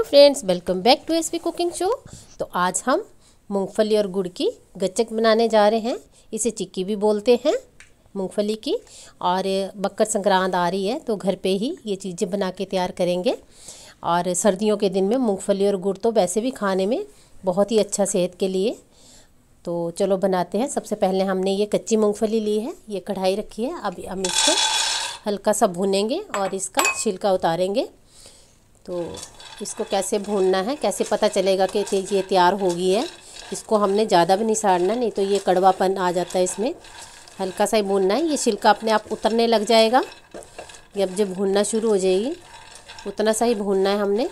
Friends, welcome back to SV cooking show. तो आज हम मूंगफली और गुड़ की गच्चक बनाने जा रहे हैं। इसे चिक्की भी बोलते हैं मूंगफली की। और मकर संक्रांत आ रही है तो घर पे ही ये चीज़ें बना के तैयार करेंगे। और सर्दियों के दिन में मूंगफली और गुड़ तो वैसे भी खाने में बहुत ही अच्छा सेहत के लिए। तो चलो बनाते हैं। सबसे पहले हमने ये कच्ची मूँगफली ली है, ये कढ़ाई रखी है। अब हम इसको हल्का सा भूनेंगे और इसका छिलका उतारेंगे। तो इसको कैसे भूनना है, कैसे पता चलेगा कि ये तैयार हो गई है। इसको हमने ज़्यादा भी नहीं साड़ना, नहीं तो ये कड़वापन आ जाता है इसमें। हल्का सा ही भूनना है। ये छिलका अपने आप उतरने लग जाएगा जब भूनना शुरू हो जाएगी, उतना सा ही भूनना है हमने।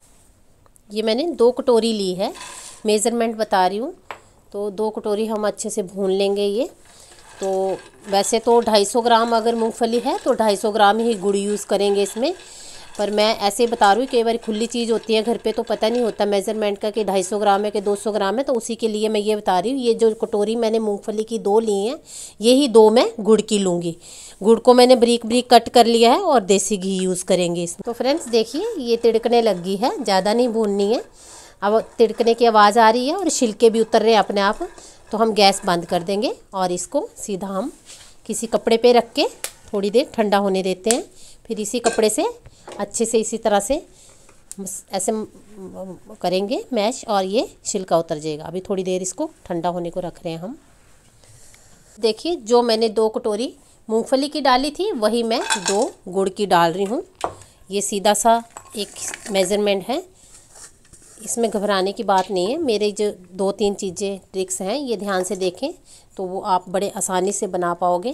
ये मैंने 2 कटोरी ली है, मेज़रमेंट बता रही हूँ। तो 2 कटोरी हम अच्छे से भून लेंगे ये। तो वैसे तो 250 ग्राम अगर मूंगफली है तो 250 ग्राम ही गुड़ यूज़ करेंगे इसमें। पर मैं ऐसे बता रही हूँ, कई बार खुली चीज़ होती है घर पे तो पता नहीं होता मेज़रमेंट का कि 250 ग्राम है कि 200 ग्राम है। तो उसी के लिए मैं ये बता रही हूँ। ये जो कटोरी मैंने मूंगफली की 2 ली हैं, यही 2 मैं गुड़ की लूँगी। गुड़ को मैंने बारीक बारीक कट कर लिया है और देसी घी यूज़ करेंगे इसमें। तो फ्रेंड्स देखिए, ये तिड़कने लग गई है, ज़्यादा नहीं भूननी है। अब तिड़कने की आवाज़ आ रही है और छिलके भी उतर रहे हैं अपने आप। तो हम गैस बंद कर देंगे और इसको सीधा हम किसी कपड़े पे रख के थोड़ी देर ठंडा होने देते हैं। फिर इसी कपड़े से अच्छे से इसी तरह से ऐसे करेंगे मैश और ये छिलका उतर जाएगा। अभी थोड़ी देर इसको ठंडा होने को रख रहे हैं हम। देखिए, जो मैंने 2 कटोरी मूंगफली की डाली थी वही मैं 2 गुड़ की डाल रही हूँ। ये सीधा सा एक मेज़रमेंट है, इसमें घबराने की बात नहीं है। मेरे जो 2-3 चीज़ें ट्रिक्स हैं, ये ध्यान से देखें तो वो आप बड़े आसानी से बना पाओगे।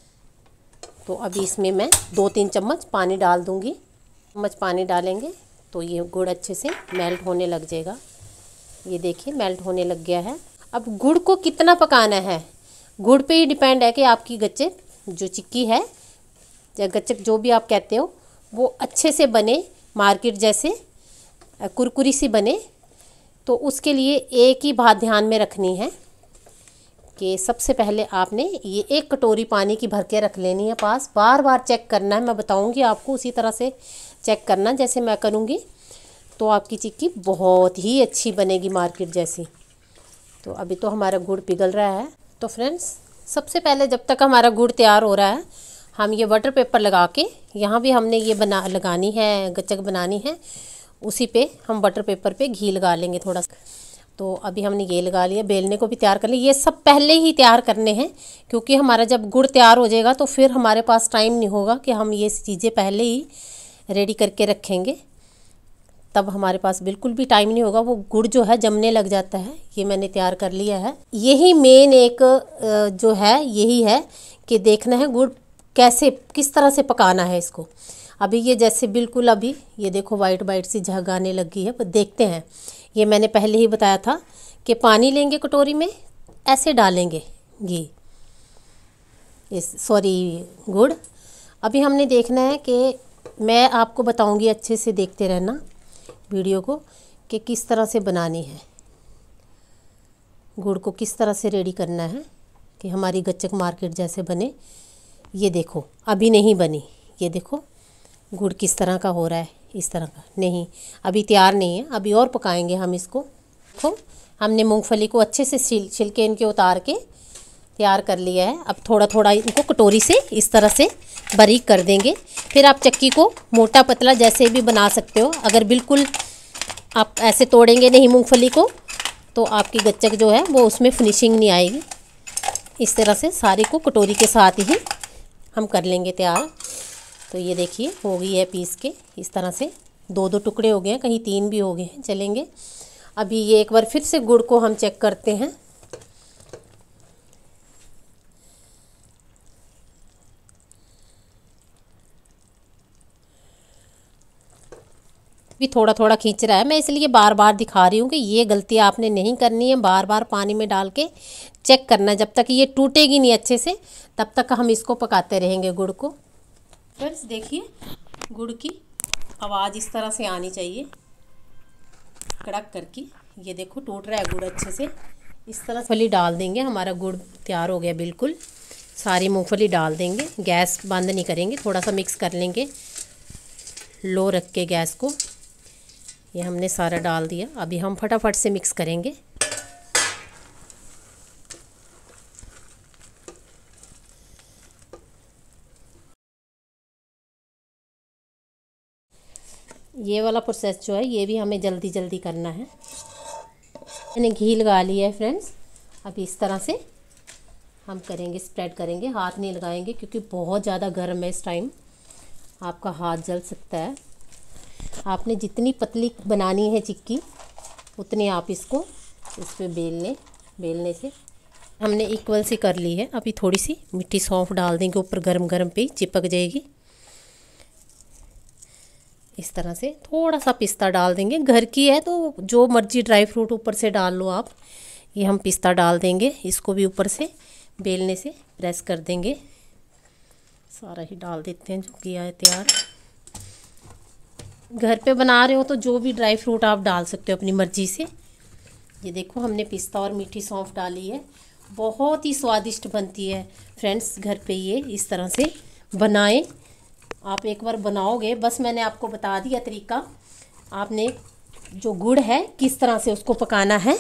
तो अभी इसमें मैं 2-3 चम्मच पानी डाल दूँगी। चम्मच पानी डालेंगे तो ये गुड़ अच्छे से मेल्ट होने लग जाएगा। ये देखिए मेल्ट होने लग गया है। अब गुड़ को कितना पकाना है, गुड़ पे ही डिपेंड है कि आपकी गच्चक जो चिक्की है या गच्चक जो भी आप कहते हो वो अच्छे से बने, मार्केट जैसे कुरकुरी सी बने। तो उसके लिए एक ही बात ध्यान में रखनी है कि सबसे पहले आपने ये 1 कटोरी पानी की भर के रख लेनी है पास। बार बार चेक करना है, मैं बताऊंगी आपको उसी तरह से चेक करना जैसे मैं करूंगी। तो आपकी चिक्की बहुत ही अच्छी बनेगी, मार्केट जैसी। तो अभी तो हमारा गुड़ पिघल रहा है। तो फ्रेंड्स, सबसे पहले जब तक हमारा गुड़ तैयार हो रहा है, हम ये बटर पेपर लगा के, यहाँ भी हमने ये लगानी है, गच्चक बनानी है, उसी पे हम बटर पेपर पे घी लगा लेंगे थोड़ा सा। तो अभी हमने ये लगा लिया, बेलने को भी तैयार कर लिया। ये सब पहले ही तैयार करने हैं क्योंकि हमारा जब गुड़ तैयार हो जाएगा तो फिर हमारे पास टाइम नहीं होगा कि हम ये चीज़ें पहले ही रेडी करके रखेंगे। तब हमारे पास बिल्कुल भी टाइम नहीं होगा, वो गुड़ जो है जमने लग जाता है। ये मैंने तैयार कर लिया है। यही मेन एक जो है यही है कि देखना है गुड़ कैसे, किस तरह से पकाना है इसको। अभी ये जैसे बिल्कुल अभी ये देखो वाइट वाइट सी झग आने लगी है, पर देखते हैं। ये मैंने पहले ही बताया था कि पानी लेंगे कटोरी में, ऐसे डालेंगे घी, गुड़। अभी हमने देखना है कि मैं आपको बताऊंगी, अच्छे से देखते रहना वीडियो को कि किस तरह से बनानी है, गुड़ को किस तरह से रेडी करना है कि हमारी गच्चक मार्केट जैसे बने। ये देखो अभी नहीं बनी, ये देखो गुड़ किस तरह का हो रहा है, इस तरह का नहीं, अभी तैयार नहीं है, अभी और पकाएंगे हम इसको। देखो हमने मूंगफली को अच्छे से छिलके इनके उतार के तैयार कर लिया है। अब थोड़ा थोड़ा इनको कटोरी से इस तरह से बारीक कर देंगे। फिर आप चक्की को मोटा पतला जैसे भी बना सकते हो। अगर बिल्कुल आप ऐसे तोड़ेंगे नहीं मूंगफली को तो आपकी गच्चक जो है वो उसमें फिनिशिंग नहीं आएगी। इस तरह से सारी को कटोरी के साथ ही हम कर लेंगे तैयार। तो ये देखिए हो गई है पीस के, इस तरह से 2-2 टुकड़े हो गए हैं, कहीं 3 भी हो गए हैं, चलेंगे। अभी ये एक बार फिर से गुड़ को हम चेक करते हैं। भी थोड़ा थोड़ा खींच रहा है, मैं इसलिए बार बार दिखा रही हूँ कि ये गलती आपने नहीं करनी है। बार बार पानी में डाल के चेक करना, जब तक ये टूटेगी नहीं अच्छे से तब तक हम इसको पकाते रहेंगे गुड़ को। फ्रेंड्स देखिए, गुड़ की आवाज़ इस तरह से आनी चाहिए, कड़क करके। ये देखो टूट रहा है गुड़ अच्छे से। इस तरह मूंगफली डाल देंगे, हमारा गुड़ तैयार हो गया बिल्कुल। सारी मूंगफली डाल देंगे, गैस बंद नहीं करेंगे, थोड़ा सा मिक्स कर लेंगे लो रख के गैस को। ये हमने सारा डाल दिया। अभी हम फटाफट से मिक्स करेंगे। ये वाला प्रोसेस जो है ये भी हमें जल्दी जल्दी करना है। मैंने घी लगा लिया है फ्रेंड्स। अभी इस तरह से हम करेंगे, स्प्रेड करेंगे, हाथ नहीं लगाएंगे क्योंकि बहुत ज़्यादा गर्म है इस टाइम, आपका हाथ जल सकता है। आपने जितनी पतली बनानी है चिक्की उतनी आप इसको इस पे बेलने से हमने इक्वल सी कर ली है। अभी थोड़ी सी मीठी सौंफ डाल देंगे ऊपर, गरम गरम पे चिपक जाएगी। इस तरह से थोड़ा सा पिस्ता डाल देंगे, घर की है तो जो मर्जी ड्राई फ्रूट ऊपर से डाल लो आप। ये हम पिस्ता डाल देंगे, इसको भी ऊपर से बेलने से प्रेस कर देंगे। सारा ही डाल देते हैं जो किया है तैयार। घर पे बना रहे हो तो जो भी ड्राई फ्रूट आप डाल सकते हो अपनी मर्ज़ी से। ये देखो हमने पिस्ता और मीठी सौंफ डाली है, बहुत ही स्वादिष्ट बनती है फ्रेंड्स। घर पे ये इस तरह से बनाएं, आप एक बार बनाओगे। बस मैंने आपको बता दिया तरीका। आपने जो गुड़ है किस तरह से उसको पकाना है।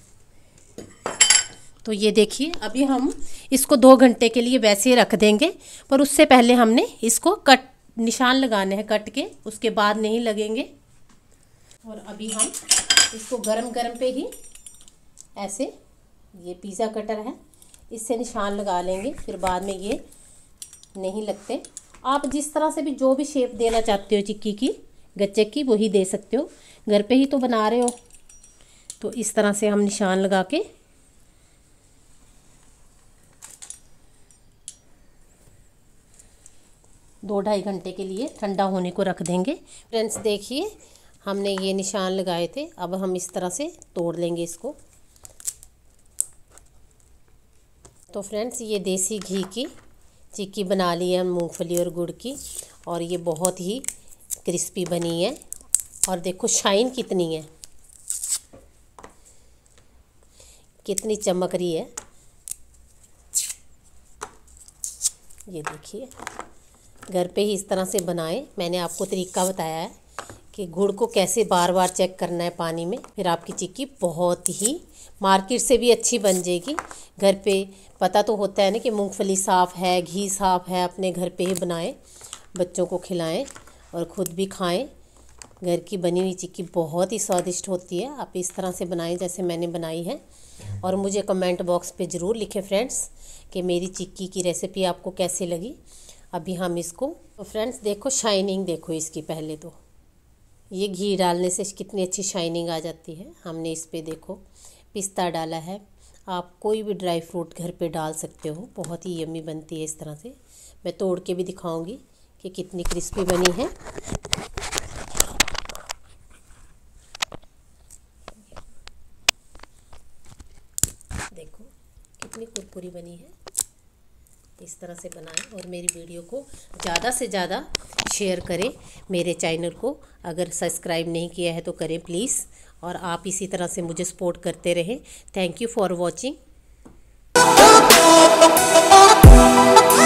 तो ये देखिए अभी हम इसको 2 घंटे के लिए वैसे ही रख देंगे, पर उससे पहले हमने इसको निशान लगाने हैं कट के, उसके बाद नहीं लगेंगे। और अभी हम इसको गरम गरम पे ही ऐसे, ये पिज़्ज़ा कटर है, इससे निशान लगा लेंगे, फिर बाद में ये नहीं लगते। आप जिस तरह से भी जो भी शेप देना चाहते हो चिक्की की, गच्चक की, वही दे सकते हो। घर पे ही तो बना रहे हो तो इस तरह से हम निशान लगा के दो 2.5 घंटे के लिए ठंडा होने को रख देंगे। फ्रेंड्स देखिए हमने ये निशान लगाए थे, अब हम इस तरह से तोड़ लेंगे इसको। तो फ्रेंड्स ये देसी घी की चिक्की बना ली है मूंगफली और गुड़ की, और ये बहुत ही क्रिस्पी बनी है। और देखो शाइन कितनी है, कितनी चमक रही है। ये देखिए घर पे ही इस तरह से बनाएं। मैंने आपको तरीका बताया है कि गुड़ को कैसे बार बार चेक करना है पानी में, फिर आपकी चिक्की बहुत ही मार्केट से भी अच्छी बन जाएगी। घर पे पता तो होता है ना कि मूंगफली साफ़ है, घी साफ़ है। अपने घर पे ही बनाएं, बच्चों को खिलाएं और ख़ुद भी खाएं। घर की बनी हुई चिक्की बहुत ही स्वादिष्ट होती है। आप इस तरह से बनाएं जैसे मैंने बनाई है, और मुझे कमेंट बॉक्स पे ज़रूर लिखें फ्रेंड्स कि मेरी चिक्की की रेसिपी आपको कैसी लगी। अभी हम इसको, तो फ्रेंड्स देखो शाइनिंग देखो इसकी, पहले तो ये घी डालने से कितनी अच्छी शाइनिंग आ जाती है। हमने इस पे देखो पिस्ता डाला है, आप कोई भी ड्राई फ्रूट घर पे डाल सकते हो, बहुत ही यम्मी बनती है इस तरह से। मैं तोड़ के भी दिखाऊंगी कि कितनी क्रिस्पी बनी है। देखो कितनी कुरकुरी बनी है। इस तरह से बनाएं और मेरी वीडियो को ज़्यादा से ज़्यादा शेयर करें। मेरे चैनल को अगर सब्सक्राइब नहीं किया है तो करें प्लीज़, और आप इसी तरह से मुझे सपोर्ट करते रहें। Thank you for watching.